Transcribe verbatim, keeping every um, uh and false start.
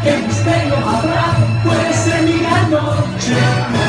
¿Qué misterio habrá? Puede ser mi gran noche.